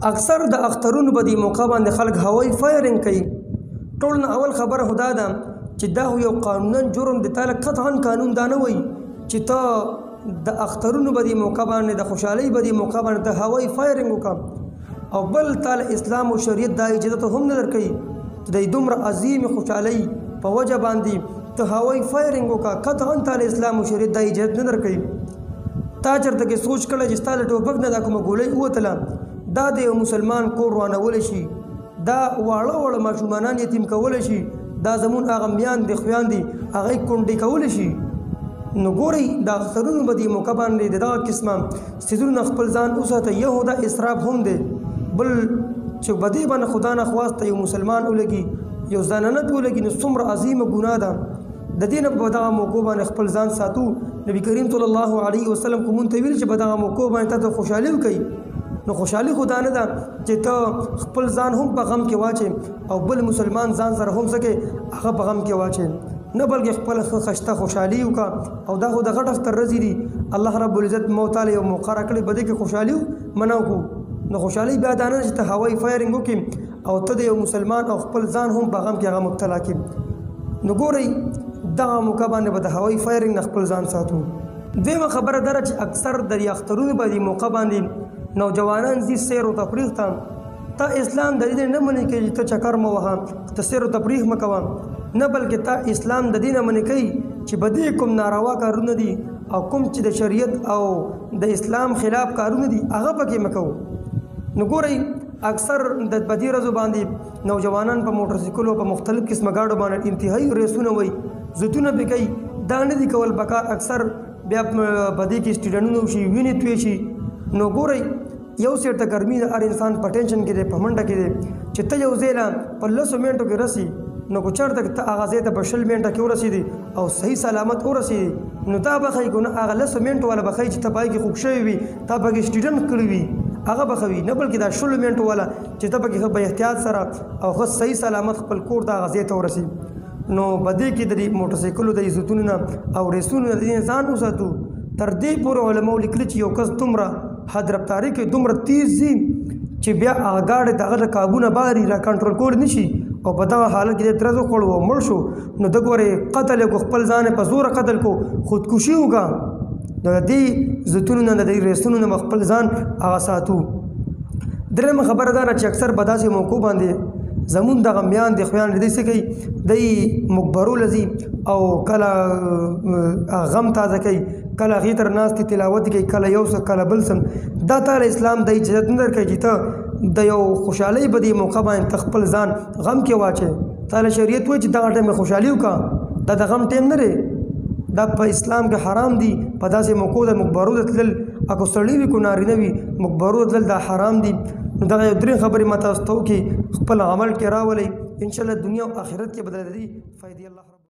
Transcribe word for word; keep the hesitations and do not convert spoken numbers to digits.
اکثر د اخترونو په دې موقع باندې خلک هوایي فایرنګ کوي. ټول نه اول خبره خدا ده چې دا یو قانونا جرم دی. تعالی قطعا قانون دا نه وایي چې ته د اخترونو په دې موقع باندې د خوشحالۍ په دې موقع باندې د هوایي فایرنګ وکړه، او بل تعالی اسلام او شریعت دا اجازه هم نه درکوي چې د دومره عظیم خوشحالۍ په وجه باندې ته هوایي فایرنګ وکړه. قطعا تعالی اسلام او شریعت دا اجازه نه درکوي. تا چېرته کې سوچ کړی چې ستا له ټوپک نه دا کومه ګولۍ ووتله، دا د یو مسلمان کور روانولی شي، دا واړه واړه ماشومانان یتیم کولی شي، دا زمون هغه میاندې خویاندې هغه یې کونډې کولی شي. نو ګورئ د اخترونو په دې موقع باندې د دغه قسمه څیزونو خپل ځان وساته. یو دا اسراف هم دی، بل چې په دې باندې خدا نه خواسته یو مسلمان ولګي، یو زنانه پې ولګي، نو څومره عظیمه ګناه ده. د دې نه په دغه موقع باندې خپل ځان ساتو. نبي کریم صلی الله علیه وسلم خو مونږ ته ویل چې په دغه موقع باندې تاسو خوشحالي وکړئ. نو خوشحالي خو دا نه ده چې ته خپل ځان هم په غم کې واچې او بل مسلمان ځان سره هم سکې هغه په غم کې واچې، نه بلکې خپل خشته خوشحالي وکړه. او دا خو د غټ اختر ورځې دي، الله رب العزت مو تعالی یو موقع راکړې په دې کې خوشحالي منع کړو. نو خوشحالي بیا دا نه چې ته هوایي فایرنګ وکړې او ته د یو مسلمان او خپل ځان هم په غم کې هغه مبتلا کړې. نو ګورئ دغه موقع باندې به د هوایي فایرنګ نه خپل ځان ساتو. دویمه خبره دا چې اکثر د دې اخترونو په دې موقع باندې نوجوانان ځي سیر و تفریح ته. تا اسلام د دې نه منې کوي چې ته چکر مه وهه، ته سیر و تفریح مه کوه، نه بلکې تا اسلام د دې نه منې کوي چې په دې کوم ناروا کارونه دي او کوم چې د شریعت او د اسلام خلاف کارونه دي هغه پکې مه کوو. نو ګورئ اکثر د په دې ورځو باندې نوجوانان په موټرسایکلو په مختلف قسمه گاډو باندې انتهایي ریسونه وایي، زتونه پې کوي. دا نه دي کول پکار. اکثر بیا په دې کې سټیډنټونه وشي، وینې توی شي. نو ګورئ یو سیټ ته ګرمي د هر انسان په ټینشن کې دی، په منډه کې دی چې ته یو ځای له په لسو منټو کې رسي. نو که چېرته ته هغه ځای ته په شل منټه کې ورسېدې او صحیح سلامت ورسېدې، نو تا به ښایي که نه هغه لسو منټو والا به ښایي چې ته پای کې خوږ شوی وي، تا پکې سټیډنټ کړی وي، هغه به ښه وي، نه بلکې دا شلو منټو والا چې ته پکې ښه په احتیاط سره او ښه صحیح سلامت خپل کور ته هغه ځای ته ورسي. نو په دې کې د دې موټرسایکلو د عزتونو نه او ریسونو نه د دې ځان وساتو. تر دې پورې علماو لیکلي چې یو کس دومره حد رفتاري کوي، دومره تیز ځي چې بیا هغه گاډی د هغه د کابونه باري را کنټرول کولی نه شي، او په دغه حالت کې د ترز وخوړو او مړ شو. نو د ګورې قتل یې کو، خپل ځان یې په زوره قتل کو، خودکشي وکړه. د دې عزتونو نه د دې ریسونو نه خپل ځان هغه ساتو. درېیمه خبره دا ده چې اکثر په داسې موقعو باندې زمون دغه میاندې خویاندې دوی څه کوي، دوی مقبرو له ځي او کله غم تازه کوي، کله هغې تر ناستې تلاوت کوي، کله یو څه کله بل څه. دا تعالی اسلام د اجازت نه درکوي چې ته د یو خوشحالۍ په دې موقع باندې ته خپل ځان غم کې واچې. تعالی شریعت وایي چې دغه ټایم خوشحالي وکړه، دا د غم ټایم نه دی. دا په اسلام کې حرام دي. په داسې موقعو د مقبرو ته تلل، اکو سړي وي کو نارینه وي، مقبرو ته تلل دا حرام دي. نو دغه یو درې خبرې ما تاسو ته وکړي، خپل عمل کې راولئ، انشاءالله دنیا او آخرت کې به د دې فایدې الله